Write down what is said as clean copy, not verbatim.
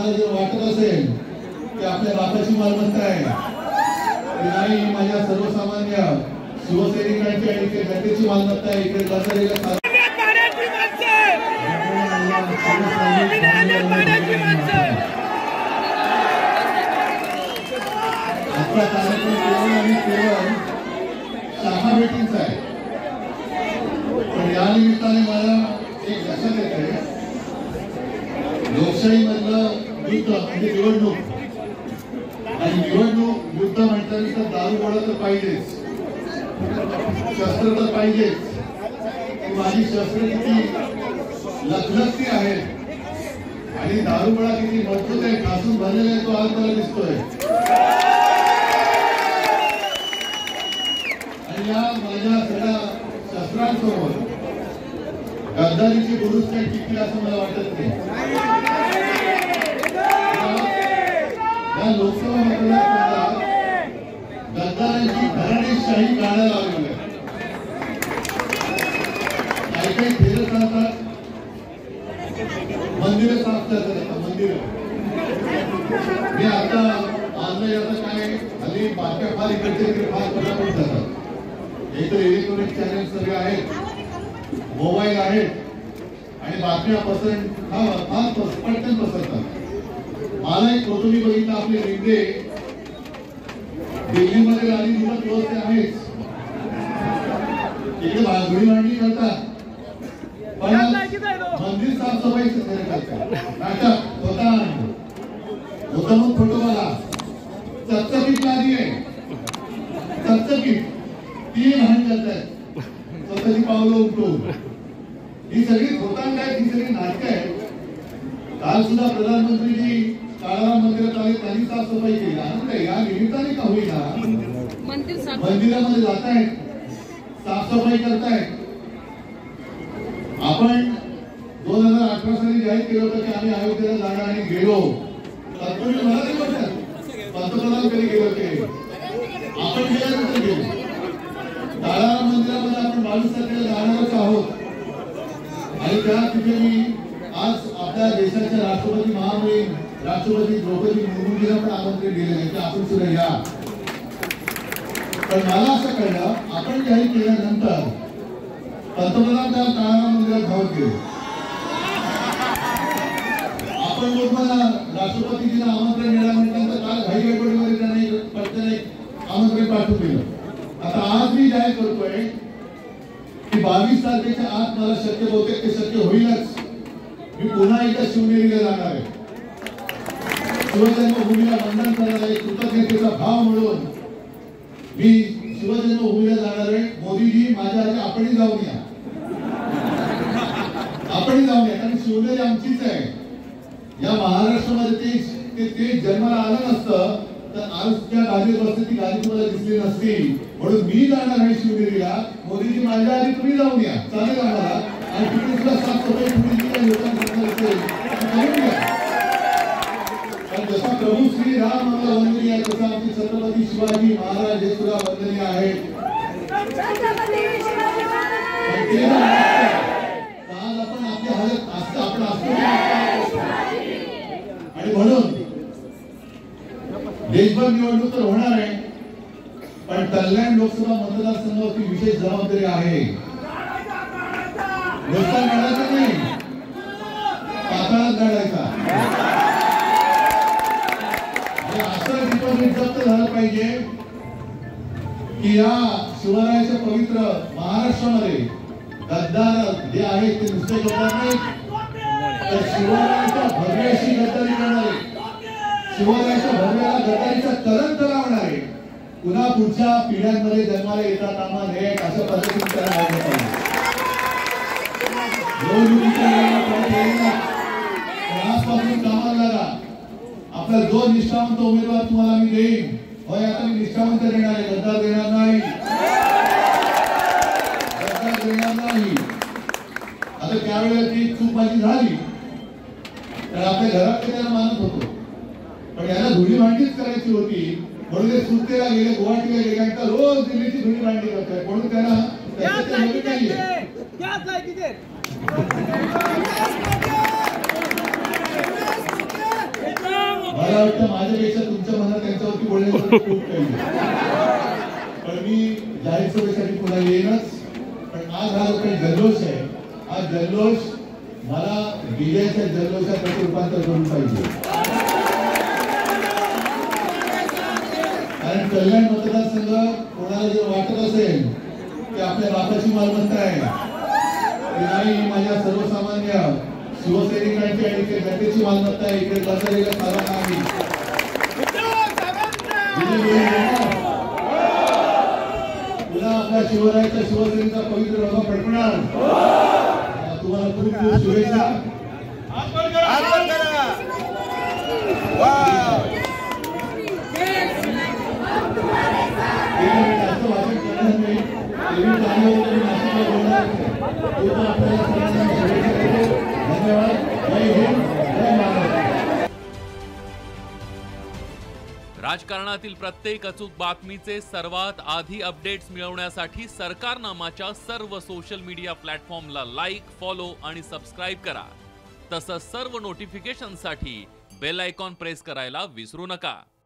तुम्हाला जर वाटत असेल की आपल्या बापाची मालमत्ता आहे की नाही, माझ्या सर्वसामान्य शिवसैनिकांची आणि जनतेची मालमत्ता आहे, इकडे लढलेल्या आपला कार्यक्रम केवळ आणि केवळ शाखा भेटींचा आहे. पण या निमित्ताने मला एक लक्षात येते, लोकशाहीमधलं युद्ध म्हणजे निवडणूक, आणि निवडणूक युद्ध म्हटलं तर दारूगोळा तर पाहिजेच, शस्त्र तर पाहिजेच. माझी शस्त्र किती लखलखती आहेत आणि दारूगोळा किती मजबूत आहे, ठासून भरलेला आहे, तो आज मला दिसतोय. आणि या माझ्या सगळ्या शस्त्रांसमोर गद्दारीची दुरुस्ती टिकली असं मला वाटत नाही. या लोकसभा मतदारसंघात गद्दारांची घराणेशाही काढायला लावली आहे. काही काही फेरत राहतात, मंदिरं साफ करतात. मंदिरं मी आता ऑनलाईन आता काय हल्ली बातम्या फार इकडे फार पटापट जातात. एक तर इलेक्ट्रॉनिक चॅनल सगळे आहेत, मोबाईल आहेत आणि बातम्या फार पटकन पसरतात. मला एक फोटो मी बघितला, आपले रिंगे दिल्लीमध्ये आली निवड व्यवस्था आहेच, इकडे भागडी मांडणी करतात, पण मंदिर साफसफाईचं खरं करतात. नाटक होता मग फोटो मला चकचकीत आली आहे, चकचकीत ती लहान करतायत स्वतःची पावलं उठून. ही सगळी होतान काय, ही सगळी नाटकं आहेत. काल सुद्धा प्रधानमंत्रीजी काळाराम मंदिरात आले, त्यांनी साफसफाई केली. आनंद आहे, या निमित्ताने का होईना मंदिरामध्ये जात आहेत, साफसफाई करतायत. आपण 2018 साली जाहीर केलं होतं की आम्ही अयोध्येला जाणार आणि गेलो. तत्पूर्वी मला नाही वाटत पंतप्रधान कधी गेले होते, आपण गेल्यानंतर गेलो. काळाराम मंदिरामध्ये आपण 22 तारखेला जाणारच आहोत. आणि त्या तिथे मी आज आपल्या देशाच्या राष्ट्रपती महामहिम राष्ट्रपती द्रौपदी मुर्मूजीला पण आमंत्रण दिलेलं की आपण सुद्धा या. पण मला असं कळलं, आपण जाहीर केल्यानंतर पंतप्रधान त्या काळाराम मंदिरात धावत गेले. आपण लोकांना राष्ट्रपतीजींना आमंत्रण मिळाल्यानंतर काल घाई गडबडीमध्ये त्यांनी पटकन एक आमंत्रण पाठवून दिलं. आता आज मी जाहीर करतोय की 22 तारखेच्या आत मला शक्य बहुतेक ते शक्य होईलच, मी पुन्हा एकदा शिवनेरीला जाणार आहे. शिवजन्मभूमीला वंदन करणार आहे, कृतज्ञतेचा भाव म्हणून मी शिवजन्मभूमीला जाणार आहे. मोदीजी माझ्या आधी आपणही जाऊन या, आपणही जाऊन या, कारण शिवनेरी आमचीच आहे. या महाराष्ट्रामध्ये ते जन्माला आलं नसतं तर आज त्या गादीवर बसते, ती गादी तुम्हाला दिसली नसती. म्हणून मी जाणार आहे शिवनेरीला. मोदीजी माझ्या आधी तुम्ही जाऊन या, चालेल आम्हाला. आणि तिथे सुद्धा साफसफाई तुम्ही लोकांना असेल करून घ्या. कारण जसा प्रभू श्रीराम आम्हाला वंदनीय आहे, तसा आमचे छत्रपती शिवाजी महाराज हे सुद्धा वंदनीय आहेत. आज आपण आपली हालत असतं, आपण असतो. आणि म्हणून देशभर निवडणूक तर होणार आहे, पण कल्याण लोकसभा मतदारसंघावरती विशेष जबाबदारी आहे. नुसता लढायचा नाही, पाताळात लढायचा. असं डिपॉझिट जप्त झालं पाहिजे की या शिवरायाच्या पवित्र महाराष्ट्रामध्ये गद्दार जे आहेत ते नुसते गद्दार नाही, तर शिवरायाच्या भव्याशी गद्दारी करणारे, शिवरायाच्या भव्याला गद्दारीचा कलंक लावणारे पुन्हा पुढच्या पिढ्यांमध्ये जन्माला येतात कामा नये, अशा पद्धतीने त्याला वागलं पाहिजे. आजपासून कामाला लागा. आपला जो निष्ठावंत उमेदवार तुम्हाला मी देईन, होय आता मी निष्ठावंत देणार आहे, गद्दार देणार नाही, गद्दार देणार नाही. आता त्यावेळेला ती चूक माझी झाली तर आपल्या घरात त्याला मानत होतो, पण याला धुळी भांडीच करायची होती. म्हणून ते सुट्टीला गेले, गुवाहाटीला गेले, आणि रोज दिल्लीची धुळी भांडी करताय. म्हणून त्याला नाहीये. वाटतं माझ्यापेक्षा तुमच्या मनात त्यांच्यावरती बोलण्याचं खूप काही आहे. पण मी जाहीर सभेसाठी पुन्हा येईनच. पण आज हा जो काही जल्लोष आहे, हा जल्लोष मला विजयाच्या जल्लोषात त्याचं रूपांतर करून पाहिजे. कारण कल्याण मतदारसंघ कोणाला जर वाटत असेल की आपल्या बापाची मालमत्ता आहे की नाही, माझ्या सर्वसामान्य शिवसैनिकांची आणि ते जनतेची मालमत्ता आहे, इकडे बसलेल्या सारा नाही, पुन्हा आपल्या शिवरायाच्या शिवसेनेचा पवित्र रंग फडकणार. तुम्हाला खूप खूप शुभेच्छा. राजकारणातील प्रत्येक अचूक बातमीचे सर्वात आधी अपडेट्स मिळवण्यासाठी सरकारनामाच्या सर्व सोशल मीडिया प्लॅटफॉर्मला लाईक, फॉलो आणि सबस्क्राईब करा. तसंच सर्व नोटिफिकेशनसाठी बेल आयकॉन प्रेस करायला विसरू नका.